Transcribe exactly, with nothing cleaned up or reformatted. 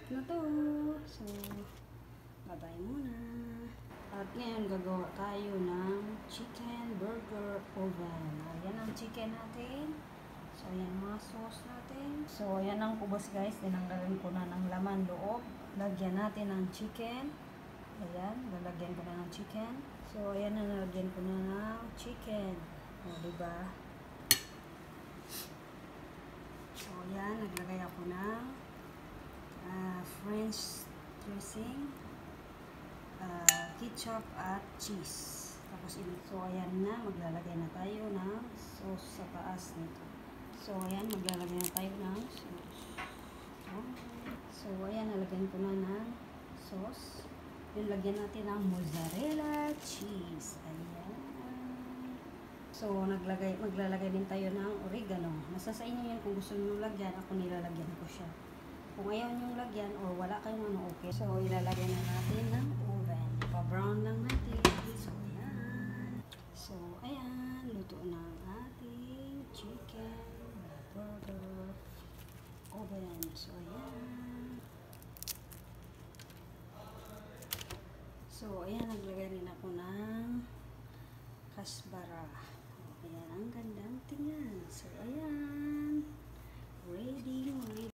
na to. So, bye-bye muna. At ngayon, gagawa tayo ng chicken burger oven. Ayan ang chicken natin. So, ayan mga sauce natin. So, ayan ang kubos guys. Tinanggalan ko na ng laman loob. Lagyan natin ng chicken. Ayan, lalagyan ko na ng chicken. So, ayan na, nalagyan ko na ng chicken. O, diba? So, ayan, naglagay ako ng uh, French dressing, uh, ketchup at cheese. Tapos, so, ayan na, maglalagay na tayo ng sauce sa taas nito. So, ayan, maglalagay na tayo ng sauce. So, ayan, nalagyan ko na ng sauce. Yung lagyan natin ng mozzarella cheese. Ayan. So, naglagay, maglalagay din tayo ng oregano. Nasa sa inyo yan kung gusto nyo lagyan. Ako nilalagyan ko siya. Kung ayaw nyo lagyan o wala kayong ano, okay. So, ilalagay na natin ng oven. Pa-brown lang natin. So, ayan. So, ayan. Luto na ang ating chicken burger oven. So, ayan. So, ayan, naglagay rin ako ng